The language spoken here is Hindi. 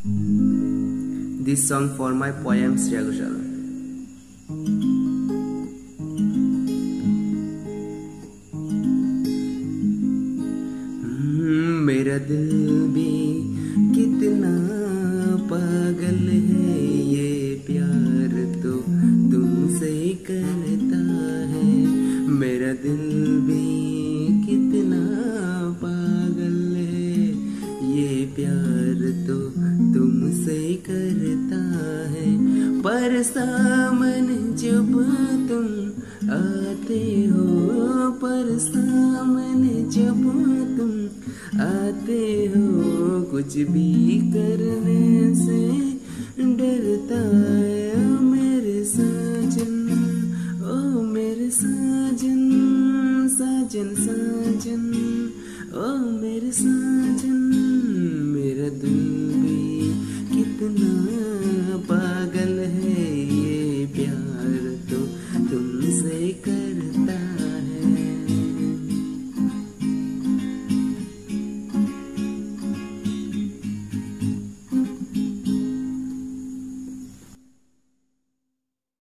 This song for my poem Shreya Ghoshal. मेरा दिल भी कितना पागल है, ये प्यार तो तुमसे करता है। मेरा दिल भी कितना पागल है, ये प्यार तो तुमसे करता है। पर सामने जब तुम आते हो, पर सामने जब तुम आते हो, कुछ भी करने से डरता है। ओ मेरे साजन, ओ मेरे साजन, साजन साजन, ओ मेरे साजन।